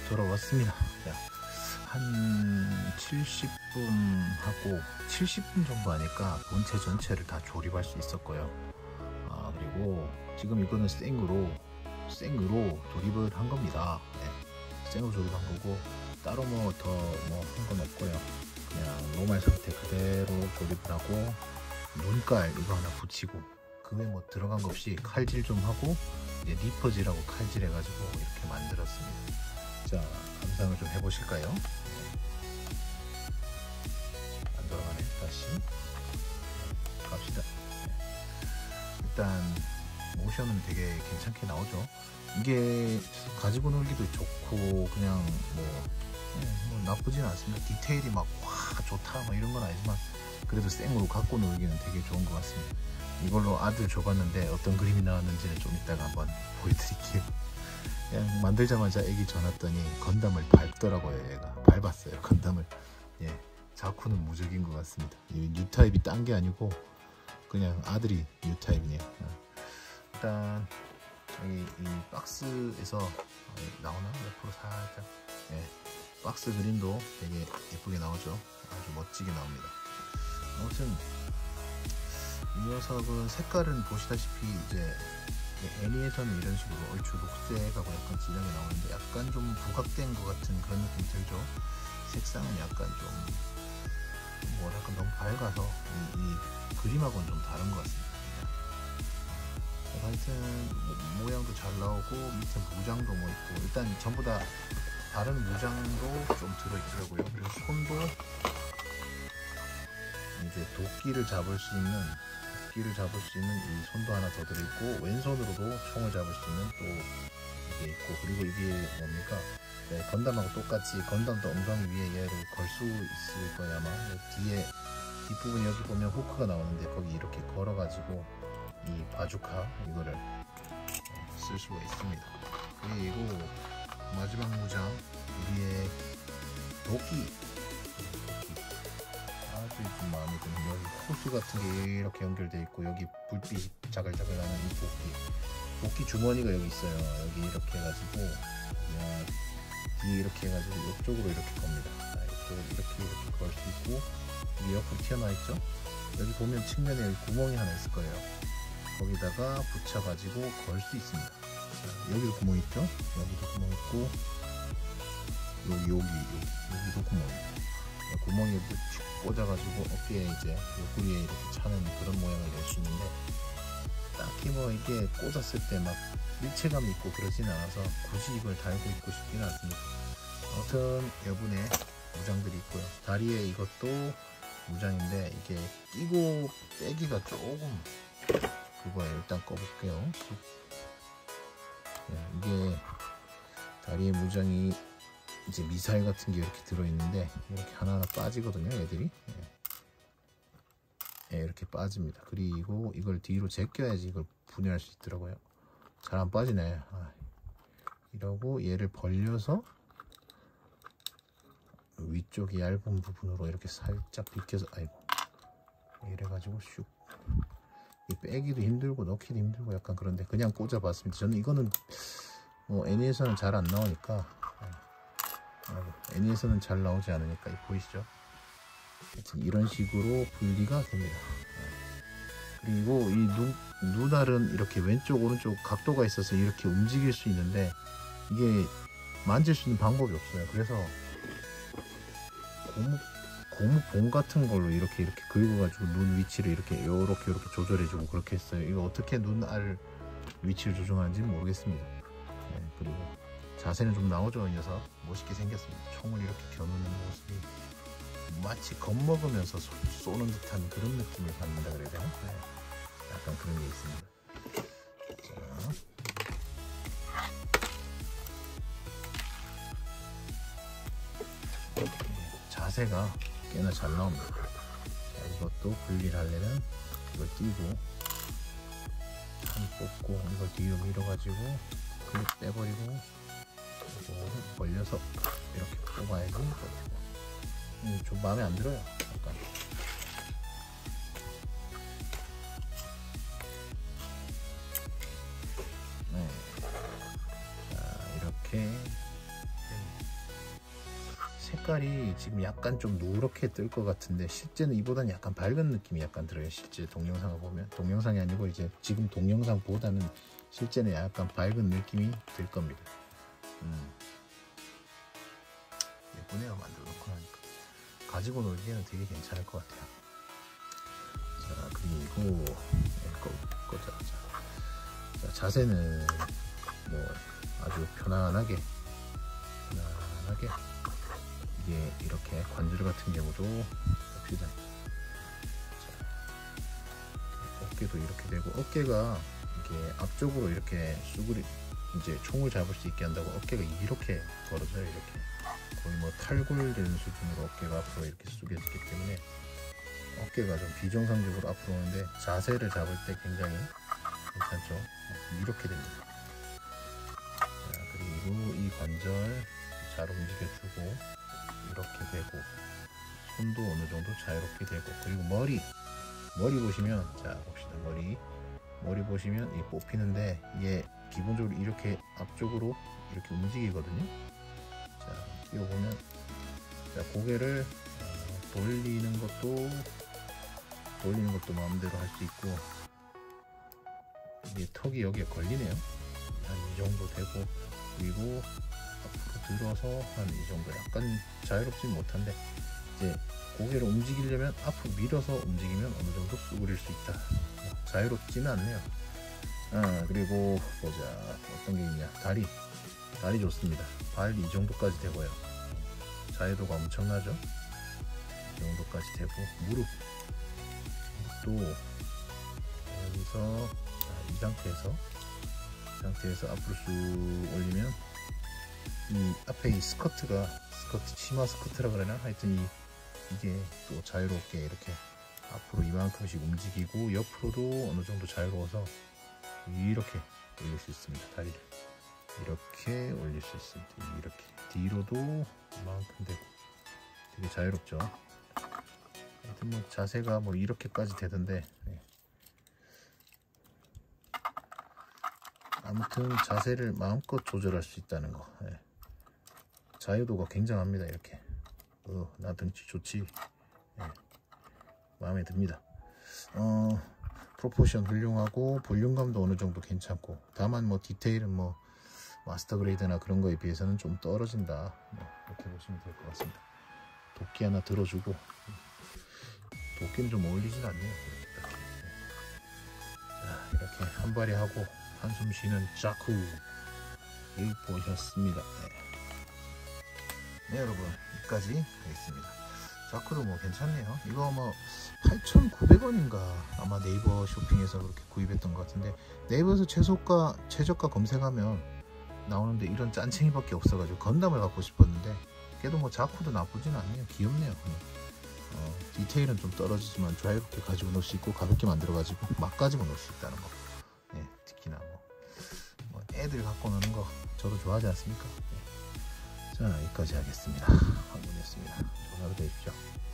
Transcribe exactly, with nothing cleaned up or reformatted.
돌아왔습니다. 자, 한 칠십 분 하고 칠십 분 정도 하니까 본체 전체를 다 조립할 수 있었고요. 아, 그리고 지금 이거는 생으로 생으로 조립을 한 겁니다. 네, 생으로 조립한 거고 따로 뭐 더 뭐 한 건 없고요. 그냥 노멀 상태 그대로 조립을 하고 눈깔 이거 하나 붙이고 그 외 뭐 들어간 거 없이 칼질 좀 하고 이제 리퍼질하고 칼질 해가지고 이렇게 만들었습니다. 자, 감상을 좀 해보실까요? 안 돌아가네. 다시 갑시다. 일단 모션은 되게 괜찮게 나오죠. 이게 가지고 놀기도 좋고 그냥 뭐, 네, 뭐 나쁘진 않습니다. 디테일이 막 와 좋다 뭐 이런 건 아니지만 그래도 생으로 갖고 놀기는 되게 좋은 것 같습니다. 이걸로 아들 줘봤는데 어떤 그림이 나왔는지는 좀 이따가 한번 보여드릴게요. 그냥 만들자마자 애기 줘놨더니 건담을 밟더라고요. 얘가 밟았어요 건담을. 예, 자쿠는 무적인 것 같습니다. 이 뉴타입이 딴 게 아니고 그냥 아들이 뉴타입이네요. 일단 여기 이 박스에서 나오나? 옆으로 살짝, 예, 박스 그림도 되게 예쁘게 나오죠. 아주 멋지게 나옵니다. 아무튼 이 녀석은 색깔은 보시다시피 이제 애니에서는 이런 식으로 얼추 녹색하고 약간 진하게 나오는데 약간 좀 부각된 것 같은 그런 느낌이 들죠. 색상은 약간 좀 뭐랄까 너무 밝아서 이, 이 그림하고는 좀 다른 것 같습니다. 하여튼 모양도 잘 나오고 밑에 무장도 뭐 있고 일단 전부 다 다른 무장도 좀 들어있더라고요. 그리고 손도 이제 도끼를 잡을 수 있는 도끼를 잡을 수 있는 이 손도 하나 더 들어있고 왼손으로도 총을 잡을 수 있는 또 이게 있고 그리고 이게 뭡니까? 네, 건담하고 똑같이 건담도 엉덩이 위에 얘를 걸 수 있을 거야 아마. 뒤에 뒷부분 여기 보면 후크가 나오는데 거기 이렇게 걸어가지고 이 바주카 이거를 쓸 수가 있습니다. 그리고 마지막 무장 위에 도끼, 도끼. 아주 좀 마음에 드는 여기 호수 같은 게 이렇게 연결되어 있고 여기 불빛이 자글자글 나는 이 도끼 도끼 주머니가 여기 있어요. 여기 이렇게 해가지고 그냥 뒤에 이렇게 해가지고 이쪽으로 이렇게 겁니다. 자, 이쪽으로 이렇게 이렇게 걸 수 있고 여기 옆으로 튀어나와 있죠. 여기 보면 측면에 여기 구멍이 하나 있을 거예요. 거기다가 붙여가지고 걸 수 있습니다. 자, 여기도 구멍 있죠? 여기도 구멍 있고 여기 여기 여기 여기도 구멍 있고 구멍에 쭉 꽂아가지고 어깨에 이제 옆구리에 이렇게 차는 그런 모양을 낼 수 있는데 딱히 뭐 이게 꽂았을 때 막 일체감이 있고 그러진 않아서 굳이 이걸 달고 있고 싶지는 않습니다. 아무튼 여분의 무장들이 있고요. 다리에 이것도 무장인데 이게 끼고 빼기가 조금 그거예요. 일단 꺼볼게요. 네, 이게 다리에 무장이 이제 미사일 같은 게 이렇게 들어있는데 이렇게 하나하나 빠지거든요. 애들이. 네. 네, 이렇게 빠집니다. 그리고 이걸 뒤로 제껴야지 이걸 분해할 수 있더라고요. 잘 안 빠지네. 아, 이러고 얘를 벌려서 위쪽이 얇은 부분으로 이렇게 살짝 비켜서 아이고 이래가지고 슉 빼기도 힘들고 넣기도 힘들고 약간 그런데 그냥 꽂아봤습니다. 저는 이거는 뭐 애니에서는 잘 안 나오니까 애니에서는 잘 나오지 않으니까 보이시죠? 하여튼 이런 식으로 분리가 됩니다. 그리고 이 눈, 눈알은 이렇게 왼쪽 오른쪽 각도가 있어서 이렇게 움직일 수 있는데 이게 만질 수 있는 방법이 없어요. 그래서 고무, 고무봉 같은 걸로 이렇게 이렇게 긁어가지고 눈 위치를 이렇게 요렇게 요렇게 조절해주고 그렇게 했어요. 이거 어떻게 눈알 위치를 조정하는지는 모르겠습니다. 네, 그리고 자세는 좀 나오죠. 이 녀석 멋있게 생겼습니다. 총을 이렇게 겨누는 모습이 마치 겁먹으면서 쏘는 듯한 그런 느낌을 받는다 그래야 되나? 네, 약간 그런 게 있습니다. 자, 자세가 꽤나 잘 나옵니다. 자, 이것도 분리를 하려면 이걸 띄고 한 뽑고 이걸 뒤로 밀어가지고 클립 빼버리고 이거를 벌려서 이렇게 뽑아야지. 음, 좀 마음에 안 들어요. 약간. 네. 자, 이렇게 됩니다. 색깔이 지금 약간 좀 누렇게 뜰 것 같은데 실제는 이보다는 약간 밝은 느낌이 약간 들어요. 실제 동영상을 보면, 동영상이 아니고 이제 지금 동영상보다는 실제는 약간 밝은 느낌이 들 겁니다. 음. 예쁘네요. 만들어 놓고 나니까 가지고 놀기에는 되게 괜찮을 것 같아요. 자, 그리고 꺼, 꺼자. 자, 자세는 뭐 아주 편안하게 편안하게 이게 이렇게 관절 같은 경우도 봅시다. 자, 어깨도 이렇게 되고, 어깨가 이게 앞쪽으로 이렇게 쑥을 이제 총을 잡을 수 있게 한다고 어깨가 이렇게 벌어져요. 이렇게 거의 뭐 탈골되는 수준으로 어깨가 앞으로 이렇게 숙여지기 때문에 어깨가 좀 비정상적으로 앞으로 오는데 자세를 잡을 때 굉장히 괜찮죠. 이렇게 됩니다. 자, 그리고 이 관절 잘 움직여주고 이렇게 되고, 손도 어느 정도 자유롭게 되고, 그리고 머리 머리 보시면, 자 봅시다. 머리 머리 보시면 이 뽑히는데 이게 기본적으로 이렇게 앞쪽으로 이렇게 움직이거든요. 자, 끼워보면, 자, 고개를 어, 돌리는 것도 돌리는 것도 마음대로 할 수 있고, 이게 턱이 여기에 걸리네요. 한 이 정도 되고, 그리고 앞으로 들어서 한 이 정도, 약간 자유롭지 못한데 이제 고개를 움직이려면 앞으로 밀어서 움직이면 어느 정도 쑥그릴 수 있다. 자유롭지는 않네요. 아, 그리고 보자, 어떤 게 있냐. 다리 다리 좋습니다. 발 이 정도까지 되고요. 자유도가 엄청나죠. 이 정도까지 되고, 무릎 또 여기서, 자, 이 상태에서 이 상태에서 앞으로 쑥 올리면 이 앞에 이 스커트가 스커트 치마 스커트라 그러나, 하여튼 이 이게 또 자유롭게 이렇게 앞으로 이만큼씩 움직이고, 옆으로도 어느 정도 자유로워서 이렇게 올릴 수 있습니다. 다리를 이렇게 올릴 수 있습니다. 이렇게 뒤로도 이만큼 되고 되게 자유롭죠. 하여튼 뭐 자세가 뭐 이렇게까지 되던데, 네. 아무튼 자세를 마음껏 조절할 수 있다는 거, 네. 자유도가 굉장합니다. 이렇게 어, 나 등치 좋지. 네. 마음에 듭니다. 어, 프로포션 훌륭하고 볼륨감도 어느 정도 괜찮고, 다만 뭐 디테일은 뭐 마스터 그레이드나 그런 거에 비해서는 좀 떨어진다, 뭐 이렇게 보시면 될 것 같습니다. 도끼 하나 들어주고, 도끼는 좀 어울리진 않네요. 이렇게, 자, 이렇게 한 발에 하고 한숨 쉬는 자쿠 를 보셨습니다. 네. 네, 여러분, 여기까지 하겠습니다. 자쿠도 뭐 괜찮네요. 이거 뭐 팔천구백 원인가 아마 네이버 쇼핑에서 그렇게 구입했던 것 같은데, 네이버에서 최소가 최저가 검색하면 나오는데 이런 짠챙이밖에 없어가지고 건담을 갖고 싶었는데, 그래도 뭐 자쿠도 나쁘진 않네요. 귀엽네요. 어, 디테일은 좀 떨어지지만 자유롭게 가지고 놀 수 있고, 가볍게 만들어가지고 막 가지고 놀 수 있다는 거. 네, 특히나 뭐, 뭐 애들 갖고 노는 거 저도 좋아하지 않습니까? 네. 자, 여기까지 하겠습니다. 한분이었습니다. 좋은 하루 되십시오.